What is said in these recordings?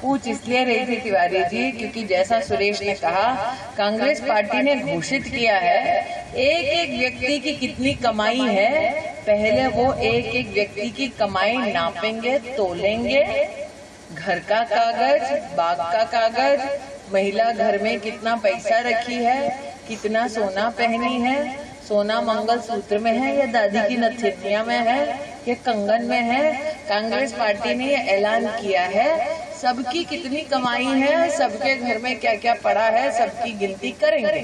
पूछ इसलिए रही थी तिवारी जी, क्योंकि जैसा सुरेश ने कहा, कांग्रेस पार्टी ने घोषित किया है एक एक व्यक्ति की कितनी कमाई है, पहले वो एक एक व्यक्ति की कमाई नापेंगे, तोलेंगे, घर का कागज, बाग का कागज, महिला घर में कितना पैसा रखी है, कितना सोना पहनी है, सोना मंगलसूत्र में है या दादी की नथेतिया में है या कंगन में है। कांग्रेस पार्टी ने ये ऐलान किया है, सबकी कितनी कमाई है, सबके घर में क्या क्या पड़ा है, सबकी गिनती करेंगे।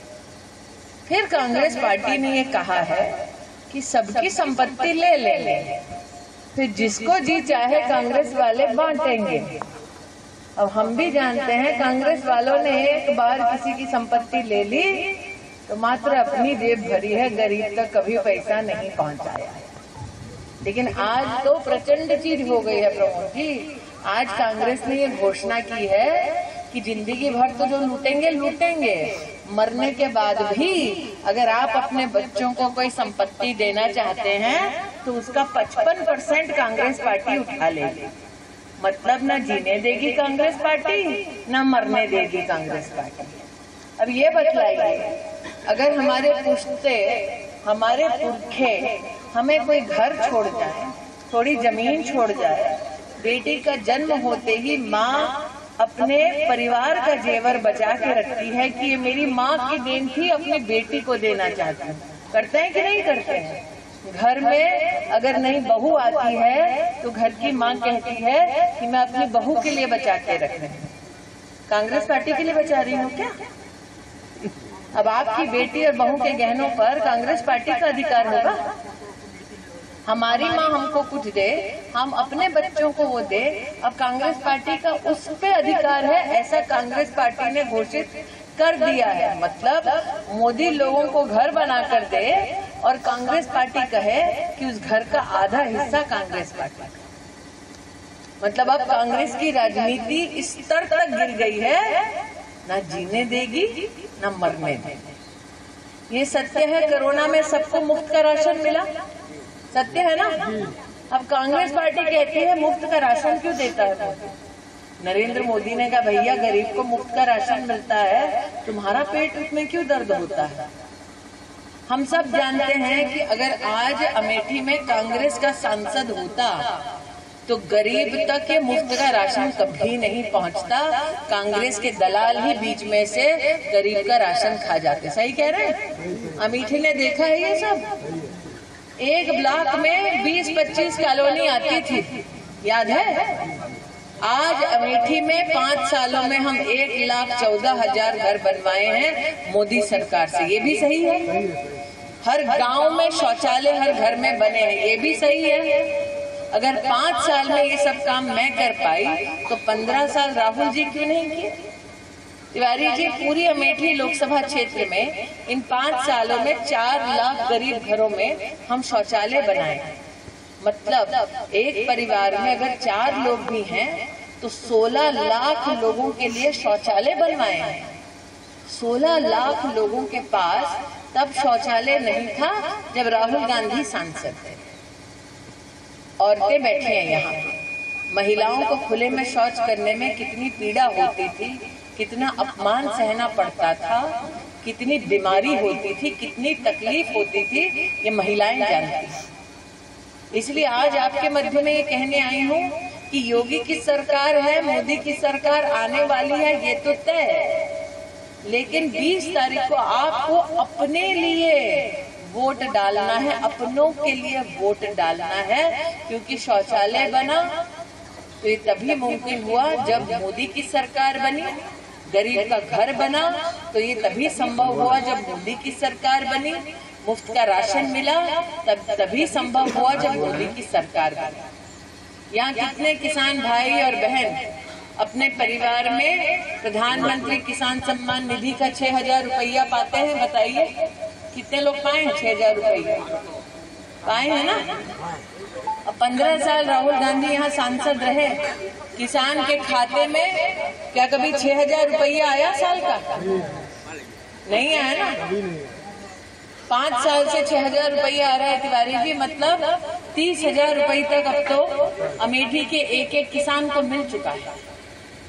फिर कांग्रेस पार्टी ने ये कहा है कि सबकी संपत्ति ले लेंगे, फिर जिसको जी चाहे कांग्रेस वाले बांटेंगे। अब हम भी जानते हैं कांग्रेस वालों ने एक बार किसी की संपत्ति ले ली तो मात्र अपनी जेब भरी है, गरीब तक कभी पैसा नहीं पहुंचाया। लेकिन आज तो प्रचंड चीज हो गई है प्रमोद जी। आज कांग्रेस ने ये घोषणा की है कि जिंदगी भर तो जो लूटेंगे लूटेंगे, मरने के बाद भी अगर आप अपने बच्चों को कोई संपत्ति देना चाहते हैं तो उसका 55% कांग्रेस पार्टी उठा लेगी। मतलब न जीने देगी कांग्रेस पार्टी, न मरने देगी कांग्रेस पार्टी। अब ये बतलाइए, अगर हमारे पुश्ते, हमारे पुरखे हमें कोई घर छोड़ जाए, थोड़ी जमीन छोड़ जाए, बेटी का जन्म होते ही माँ अपने परिवार का जेवर बचा के रखती है कि ये मेरी माँ की देन थी, अपनी बेटी को देना चाहती हूँ। करते हैं कि नहीं करते हैं? घर में अगर नई बहू आती है तो घर की माँ कहती है कि मैं अपनी बहू के लिए बचा के रख रही हूँ। कांग्रेस पार्टी के लिए बचा रही हूँ क्या? अब आपकी बेटी और बहू के गहनों पर कांग्रेस पार्टी का अधिकार होगा? हमारी माँ हमको कुछ दे, हम अपने बच्चों को वो दे, अब कांग्रेस पार्टी का उस पे अधिकार है, ऐसा कांग्रेस पार्टी ने घोषित कर दिया है। मतलब मोदी लोगों को घर बना कर दे और कांग्रेस पार्टी कहे कि उस घर का आधा हिस्सा कांग्रेस पार्टी का। मतलब अब कांग्रेस की राजनीति इस स्तर तक गिर गई है, ना जीने देगी ना मरने देगी। ये सत्य है। कोरोना में सबको मुफ्त का राशन मिला, सत्य है ना? अब कांग्रेस पार्टी कहती है मुफ्त का राशन क्यों देता है? नरेंद्र मोदी ने कहा भैया गरीब को मुफ्त का राशन मिलता है, तुम्हारा पेट उसमें क्यों दर्द होता है? हम सब जानते हैं कि अगर आज अमेठी में कांग्रेस का सांसद होता तो गरीब तक ये मुफ्त का राशन कभी नहीं पहुंचता। कांग्रेस के दलाल ही बीच में से गरीब का राशन खा जाते। सही कह रहे हैं? अमेठी ने देखा है ये सब। एक ब्लॉक में 20-25 कॉलोनी आती थी, याद है? आज अमेठी में 5 सालों में हम 1,14,000 घर बनवाए हैं मोदी सरकार से। ये भी सही है। हर गांव में शौचालय हर घर में बने हैं, ये भी सही है। अगर 5 साल में ये सब काम मैं कर पाई तो 15 साल राहुल जी क्यों नहीं किए? तिवारी जी, पूरी अमेठी लोकसभा क्षेत्र में इन 5 सालों में 4 लाख गरीब घरों में हम शौचालय बनाए। मतलब एक परिवार में अगर 4 लोग भी हैं तो 16 लाख लोगों के लिए शौचालय बनवाए हैं। 16 लाख लोगों के पास तब शौचालय नहीं था जब राहुल गांधी सांसद थे। औरतें बैठी हैं यहाँ पे। महिलाओं को खुले में शौच करने में कितनी पीड़ा होती थी, कितना अपमान सहना पड़ता था, कितनी बीमारी होती थी, कितनी तकलीफ होती थी, ये महिलाएं जानती हैं। इसलिए आज आपके मध्य में ये कहने आई हूँ कि योगी की सरकार है, मोदी की सरकार आने वाली है, ये तो तय है। लेकिन 20 तारीख को आपको अपने लिए वोट डालना है, अपनों के लिए वोट डालना है, क्योंकि शौचालय बना तो ये तभी मुमकिन हुआ जब मोदी की सरकार बनी। गरीब का घर बना तो ये तभी संभव हुआ जब मोदी की सरकार बनी। मुफ्त का राशन मिला तभी संभव हुआ जब मोदी की सरकार बनी। यहाँ कितने किसान भाई और बहन अपने परिवार में प्रधानमंत्री किसान सम्मान निधि का 6,000 रुपया पाते हैं? बताइए कितने लोग पाए हैं? 6,000 रुपया पाए हैं ना? अब 15 साल राहुल गांधी यहाँ सांसद रहे, किसान के खाते में क्या कभी 6,000 रुपया आया साल का? नहीं आया ना। 5 साल से 6,000 रुपया आ रहा है तिवारी जी। मतलब 30,000 रुपये तक अब तो अमेठी के एक एक किसान को मिल चुका है।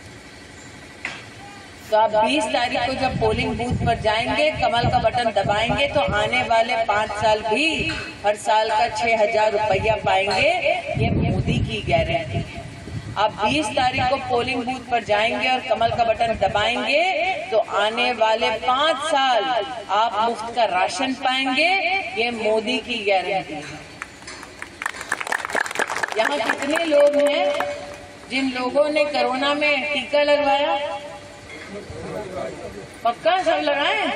तो आप 20 तारीख को जब पोलिंग बूथ पर जाएंगे, कमल का बटन दबाएंगे तो आने वाले 5 साल भी हर साल का 6,000 रुपया पाएंगे। ये मोदी की गारंटी है। आप 20 तारीख को पोलिंग बूथ पर जाएंगे और कमल का बटन दबाएंगे तो आने वाले 5 साल आप मुफ्त का राशन पाएंगे। ये मोदी की गारंटी है। यहाँ कितने लोग हैं जिन लोगों ने कोरोना में टीका लगवाया? पक्का सब लगाए?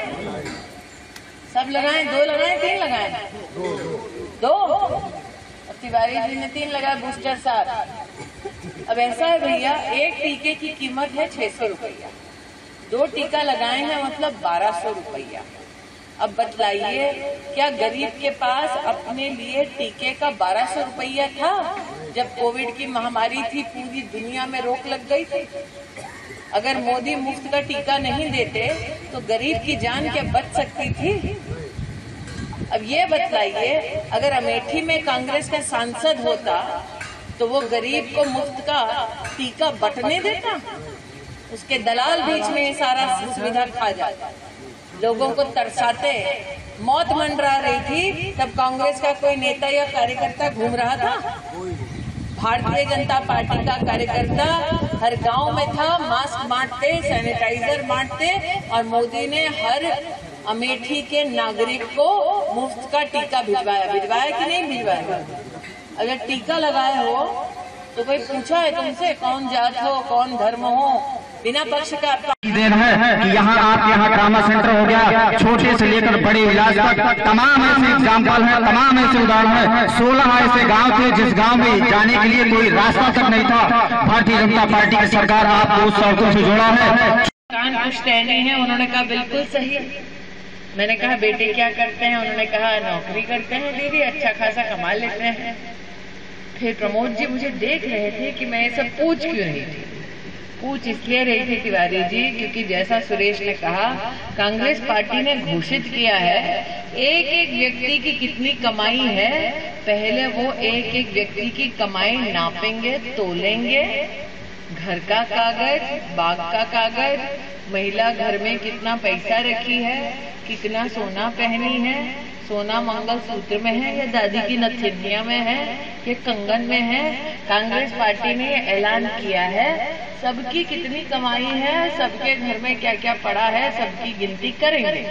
सब लगाए? 2 लगाए, 3 लगाए? 2। अब तिवारी जी ने 3 लगाए, बूस्टर साथ। अब ऐसा है भैया, एक टीके की कीमत है 600 रुपया, 2 टीका लगाए हैं मतलब 1200 रुपया। अब बतलाइए, क्या गरीब के पास अपने लिए टीके का 1200 रुपया था जब कोविड की महामारी थी, पूरी दुनिया में रोक लग गई थी? अगर मोदी मुफ्त का टीका नहीं देते तो गरीब की जान क्या बच सकती थी? अब ये बतलाइए, अगर अमेठी में कांग्रेस का सांसद होता तो वो गरीब को मुफ्त का टीका बंटने देता? उसके दलाल बीच में ये सारा सुविधा खा जाता, लोगों को तरसाते। मौत मंडरा रही थी तब कांग्रेस का कोई नेता या कार्यकर्ता घूम रहा था? भारतीय जनता पार्टी का कार्यकर्ता हर गांव में था, मास्क बांटते, सैनिटाइजर बांटते, और मोदी ने हर अमेठी के नागरिक को मुफ्त का टीका भिजवाया। भिजवाया कि नहीं भिजवाया? अगर टीका लगाए हो तो कोई पूछा है तुमसे कौन जात हो, कौन धर्म हो? बिना पक्ष का देन है कि यहाँ आपके यहाँ ट्रामा सेंटर हो गया, छोटे से लेकर बड़े इलाज तक तमाम ऐसे एग्जाम्पल हैं, तमाम ऐसे उदाहरण हैं। 16 ऐसे गांव थे जिस गांव में जाने के लिए कोई रास्ता तक नहीं था। भारतीय जनता पार्टी की सरकार आपको उस सड़कों से जोड़ा है। कान पुश्तैनी है, उन्होंने कहा बिल्कुल सही। मैंने कहा बेटे क्या करते हैं? उन्होंने कहा नौकरी करते हैं दीदी, अच्छा खासा कमा लेते हैं। फिर प्रमोद जी मुझे देख रहे थे कि मैं ये सब पूछ क्यों रही थी। पूछ इसलिए रही थी तिवारी जी, क्योंकि जैसा सुरेश ने कहा, कांग्रेस पार्टी ने घोषित किया है एक एक व्यक्ति की कितनी कमाई है, पहले वो एक एक व्यक्ति की कमाई नापेंगे, तोलेंगे। घर का कागज, बाग का कागज, महिला घर में कितना पैसा रखी है, कितना सोना पहनी है, सोना मंगलसूत्र में है या दादी की नथिनिया में है या कंगन में है। कांग्रेस पार्टी ने ये ऐलान किया है, सबकी कितनी कमाई है, सबके घर में क्या क्या पड़ा है, सबकी गिनती करेंगे।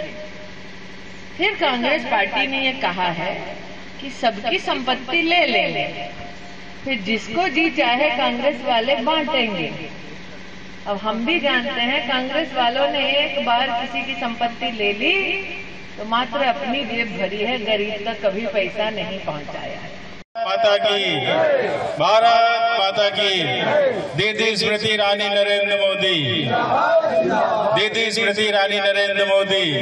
फिर कांग्रेस पार्टी ने ये कहा है कि सबकी संपत्ति ले लेंगे, फिर जिसको जी चाहे कांग्रेस वाले बांटेंगे। अब हम भी जानते हैं कांग्रेस वालों ने एक बार किसी की संपत्ति ले ली तो मात्र अपनी जेब भरी है, गरीब तक कभी पैसा नहीं पहुंचाया है। माता की, भारत माता की। दीदी स्मृति रानी नरेंद्र मोदी, दीदी स्मृति रानी नरेंद्र मोदी।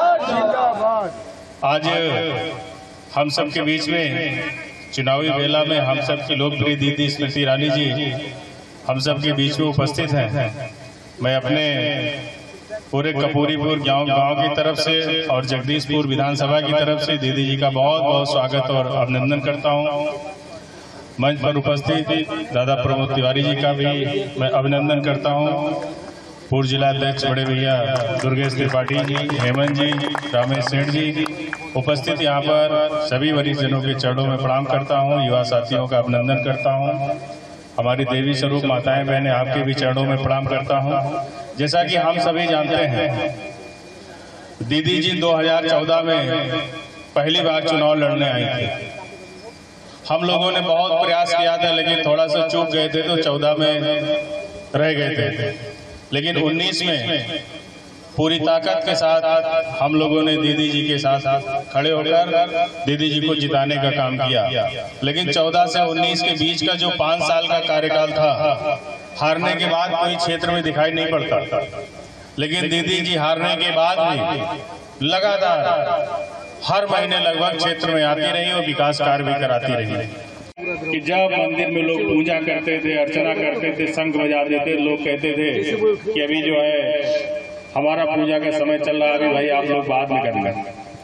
आज हम सब के बीच में चुनावी मेला में हम सब की लोकप्रिय दीदी स्मृति ईरानी जी हम सब के बीच में उपस्थित हैं। मैं अपने पूरे कपूरीपुर गांव की तरफ से और जगदीशपुर विधानसभा की तरफ से दीदी जी का बहुत बहुत स्वागत और अभिनंदन करता हूं। मंच पर उपस्थित दादा प्रमोद तिवारी जी का भी मैं अभिनंदन करता हूं। पूर्व जिला अध्यक्ष बड़े भैया दुर्गेश त्रिपाठी जी, हेमंत जी, रामेश सेठ जी उपस्थित यहाँ पर सभी वरिष्ठ जनों के चरणों में प्रणाम करता हूँ। युवा साथियों का अभिनंदन करता हूँ। हमारी देवी स्वरूप माताएं बहनें आपके भी चरणों में प्रणाम करता हूँ। जैसा कि हम सभी जानते हैं, दीदी जी 2014 में पहली बार चुनाव लड़ने आई थी। हम लोगों ने बहुत प्रयास किया था, लेकिन थोड़ा सा चूक गए थे तो 14 में रह गए थे। लेकिन 19 में पूरी ताकत के साथ हम लोगों ने दीदी जी के साथ खड़े होकर दीदी जी को जिताने का काम किया। लेकिन 14 से 19 के बीच का जो 5 साल का कार्यकाल था, हारने के बाद कोई क्षेत्र में दिखाई नहीं पड़ता, लेकिन दीदी जी हारने के बाद भी लगातार हर महीने लगभग क्षेत्र में आती रही और विकास कार्य भी कराती रही। कि जब मंदिर में लोग पूजा करते थे, अर्चना करते थे, शंख बजाते थे, लोग कहते थे कि अभी जो है हमारा पूजा का समय चल रहा है, अभी भाई आप लोग बाद में करना।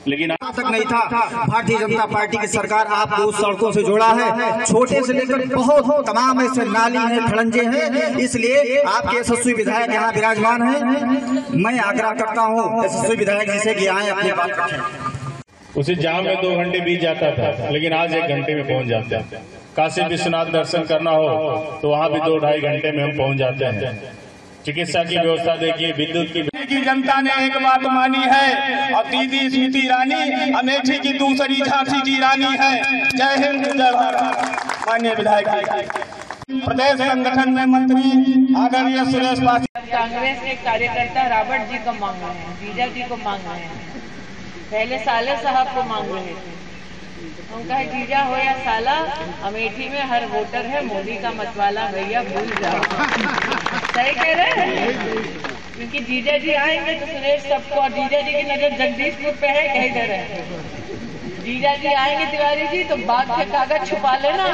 लेकिन तक नहीं था। भारतीय जनता पार्टी की सरकार आपको उस सड़कों से जोड़ा है, छोटे से लेकर बहुत तमाम ऐसे नाली हैं, खड़ंजे हैं, इसलिए आपके यशस्वी विधायक यहाँ विराजमान हैं। मैं आग्रह करता हूँ यशस्वी विधायक जी से कि आए अपनी बात रखें। उसी जाम में 2 घंटे बीत जाता था, लेकिन आज 1 घंटे में पहुंच जाते हैं। काशी विश्वनाथ दर्शन करना हो तो वहाँ भी 2-2.5 घंटे में हम पहुंच जाते हैं। चिकित्सा की व्यवस्था देखिए, विद्युत की जनता ने एक बात मानी है और दीदी स्मृति ईरानी अमेठी की दूसरी झांसी की रानी है। जय हिंद, जय भारत। माननीय विधायक प्रदेश संगठन में मंत्री आदरणीय सुरेश पासी। कांग्रेस के कार्यकर्ता रॉबर्ट जी को मांग रहे हैं, जीजा जी को मांग रहे हैं, पहले साले साहब को मांग रहे थे। उनका है जीजा हो या साला, अमेठी में हर वोटर है मोदी का मतवाला, भैया भूल जाओ। सही कह रहे हैं, क्योंकि जीजा जी आएंगे तो सुरेश सबको, और जीजा जी की नजर जगदीशपुर पे है, कह दे रहे हैं। जीजा जी आएंगे तिवारी जी तो बाग के कागज छुपा लेना,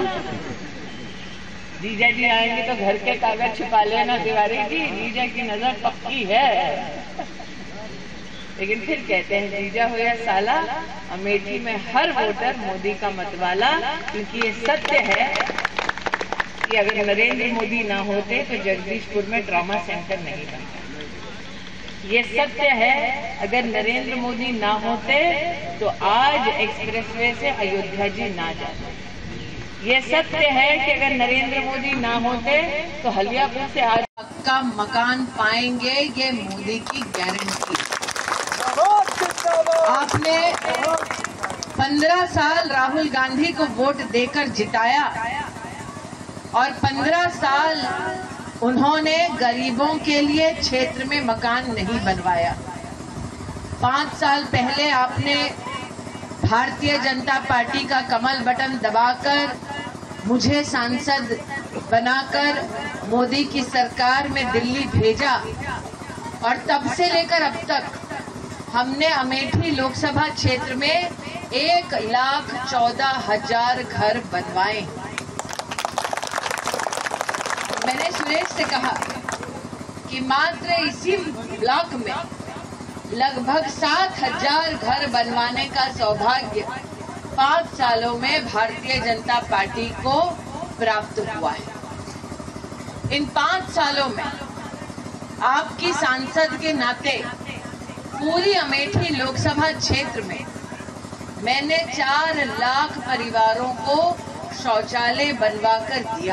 जीजा जी आएंगे तो घर के कागज छुपा लेना तिवारी जी, जीजा की नजर पक्की है। लेकिन फिर कहते हैं जीजा हो या साला, अमेठी में हर वोटर मोदी का मतवाला, क्योंकि ये सत्य है कि अगर नरेंद्र मोदी ना होते तो जगदीशपुर में ट्रॉमा सेंटर नहीं बनता। ये सत्य है, अगर नरेंद्र मोदी ना होते तो आज एक्सप्रेसवे से अयोध्या जी ना जाते। ये सत्य है कि अगर नरेंद्र मोदी ना होते तो हलियापुर से आज पक्का मकान पाएंगे, ये मोदी की गारंटी। आपने 15 साल राहुल गांधी को वोट देकर जिताया और 15 साल उन्होंने गरीबों के लिए क्षेत्र में मकान नहीं बनवाया। 5 साल पहले आपने भारतीय जनता पार्टी का कमल बटन दबाकर मुझे सांसद बनाकर मोदी की सरकार में दिल्ली भेजा, और तब से लेकर अब तक हमने अमेठी लोकसभा क्षेत्र में 1,14,000 घर बनवाए। मैंने सुरेश से कहा कि मात्र इसी ब्लॉक में लगभग 7,000 घर बनवाने का सौभाग्य 5 सालों में भारतीय जनता पार्टी को प्राप्त हुआ है। इन 5 सालों में आपकी सांसद के नाते पूरी अमेठी लोकसभा क्षेत्र में मैंने 4 लाख परिवारों को शौचालय बनवाकर दिया।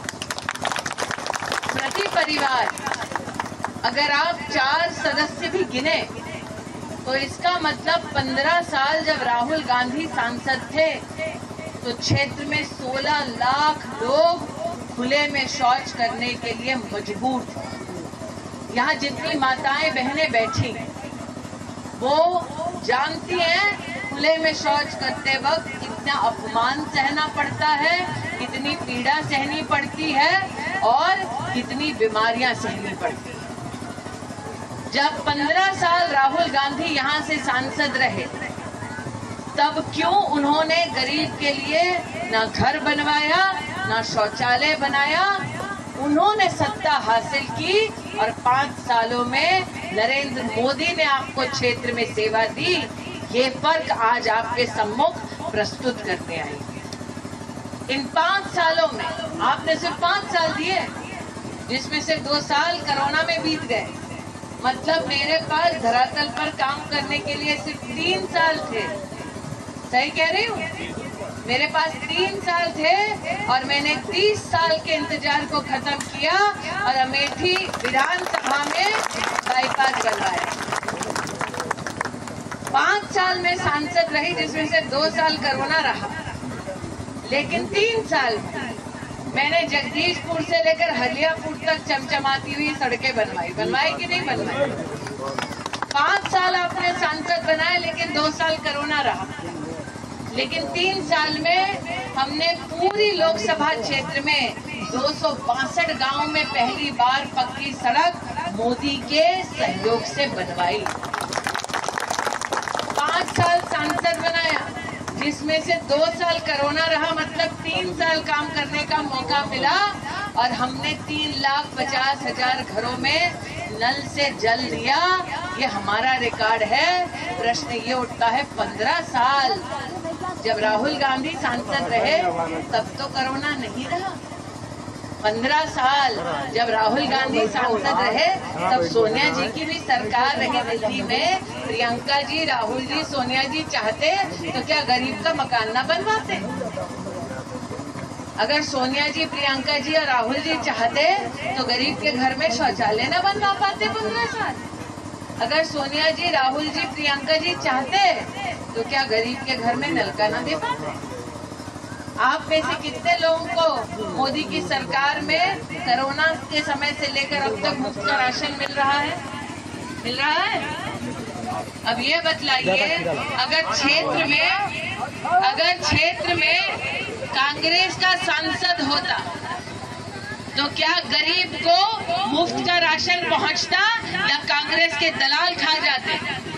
प्रति परिवार अगर आप 4 सदस्य भी गिने तो इसका मतलब 15 साल जब राहुल गांधी सांसद थे तो क्षेत्र में 16 लाख लोग खुले में शौच करने के लिए मजबूर थे। यहाँ जितनी माताएं बहनें बैठी वो जानती हैं खुले में शौच करते वक्त कितना अपमान सहना पड़ता है, कितनी पीड़ा सहनी पड़ती है और कितनी बीमारियां सहनी पड़ती है। जब 15 साल राहुल गांधी यहाँ से सांसद रहे तब क्यों उन्होंने गरीब के लिए ना घर बनवाया ना शौचालय बनाया। उन्होंने सत्ता हासिल की और 5 सालों में नरेंद्र मोदी ने आपको क्षेत्र में सेवा दी। ये फर्क आज आपके सम्मुख प्रस्तुत करते आए। इन 5 सालों में आपने सिर्फ 5 साल दिए, जिसमें से 2 साल कोरोना में बीत गए। मतलब मेरे पास धरातल पर काम करने के लिए सिर्फ 3 साल थे। सही कह रही हूँ? मेरे पास 3 साल थे और मैंने 30 साल के इंतजार को खत्म किया और अमेठी विधानसभा में बाईपास बनवाया। 5 साल में सांसद रही, जिसमें से 2 साल कोरोना रहा, लेकिन 3 साल मैंने जगदीशपुर से लेकर हलियापुर तक चमचमाती हुई सड़कें बनवाई कि नहीं बनवाई। 5 साल आपने सांसद बनाए, लेकिन 2 साल कोरोना रहा। लेकिन 3 साल में हमने पूरी लोकसभा क्षेत्र में 262 गांव में पहली बार पक्की सड़क मोदी के सहयोग से बनवाई। 5 साल सांसद बनाया, जिसमें से 2 साल कोरोना रहा, मतलब 3 साल काम करने का मौका मिला और हमने 3,50,000 घरों में नल से जल दिया ये हमारा रिकॉर्ड है। प्रश्न ये उठता है 15 साल जब राहुल गांधी सांसद रहे तब तो कोरोना नहीं रहा। 15 साल जब राहुल गांधी सांसद रहे तब सोनिया जी की भी सरकार रही दिल्ली में। प्रियंका जी, राहुल जी, सोनिया जी चाहते तो क्या गरीब का मकान ना बनवाते? अगर सोनिया जी, प्रियंका जी और राहुल जी चाहते तो गरीब के घर में शौचालय न बनवा पाते 15 साल? अगर सोनिया जी, राहुल जी, प्रियंका जी चाहते तो क्या गरीब के घर में नलका न दे पाते? आप में से कितने लोगों को मोदी की सरकार में कोरोना के समय से लेकर अब तक मुफ्त का राशन मिल रहा है? मिल रहा है? अब ये बतलाइए, अगर क्षेत्र में कांग्रेस का सांसद होता तो क्या गरीब को मुफ्त का राशन पहुंचता या कांग्रेस के दलाल खा जाते?